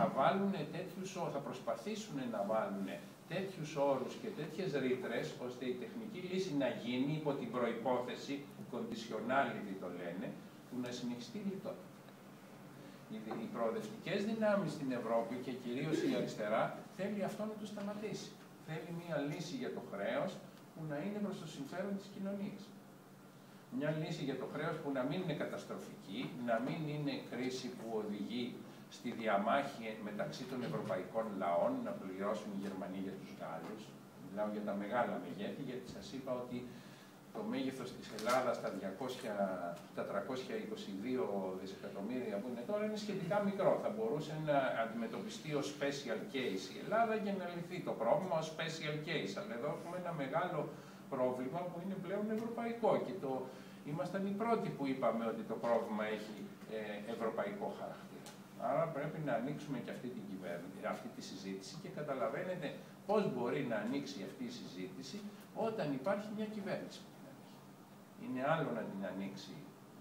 θα προσπαθήσουν να βάλουν τέτοιους όρους και τέτοιες ρήτρες, ώστε η τεχνική λύση να γίνει υπό την προϋπόθεση, conditionality το λένε, που να συνεχιστεί η λιτότητα. Οι προοδευτικές δυνάμεις στην Ευρώπη και κυρίως η αριστερά θέλει αυτό να το σταματήσει. Θέλει μια λύση για το χρέος που να είναι προς το συμφέρον της κοινωνίας. Μια λύση για το χρέος που να μην είναι καταστροφική, να μην είναι κρίση που οδηγεί στη διαμάχη μεταξύ των ευρωπαϊκών λαών, να πληρώσουν οι Γερμανοί για τους Γάλλους. Μιλάω για τα μεγάλα μεγέθη, γιατί σας είπα ότι το μέγεθος της Ελλάδας, τα 322 δισεκατομμύρια που είναι τώρα, είναι σχετικά μικρό. Θα μπορούσε να αντιμετωπιστεί ως special case η Ελλάδα και να λυθεί το πρόβλημα ως special case. Αλλά εδώ έχουμε ένα μεγάλο πρόβλημα που είναι πλέον ευρωπαϊκό και ήμασταν οι πρώτοι που είπαμε ότι το πρόβλημα έχει ευρωπαϊκό χαρακτήρα. Άρα πρέπει να ανοίξουμε και αυτή τη συζήτηση και καταλαβαίνετε πώς μπορεί να ανοίξει αυτή η συζήτηση όταν υπάρχει μια κυβέρνηση που την ανοίγει. Είναι άλλο να την ανοίξει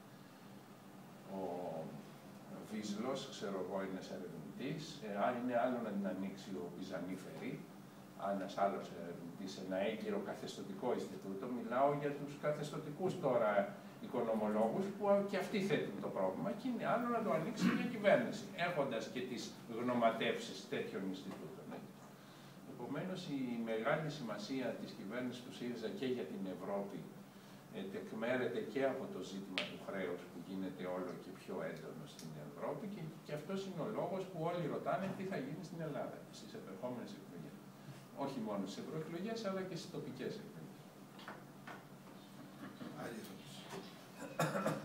ο Βίζλος, ξέρω εγώ, ένας ερευνητής, είναι άλλο να την ανοίξει ο Πιζανίφερη, ένας άλλος ερευνητής, ένα έγκυρο καθεστωτικό Ινστιτούτο. Μιλάω για τους καθεστωτικούς τώρα οικονομολόγους που και αυτοί θέτουν το πρόβλημα και είναι άλλο να το ανοίξει μια κυβέρνηση, έχοντας και τις γνωματεύσεις τέτοιων Ινστιτούτων. Επομένως, η μεγάλη σημασία της κυβέρνησης του ΣΥΡΙΖΑ και για την Ευρώπη τεκμέρεται και από το ζήτημα του χρέους που γίνεται όλο και πιο έντονο στην Ευρώπη και αυτός είναι ο λόγος που όλοι ρωτάνε τι θα γίνει στην Ελλάδα στις επερχόμενες εκλογές. Όχι μόνο στις ευρωεκλογές, αλλά και στις τοπικές εκλογές.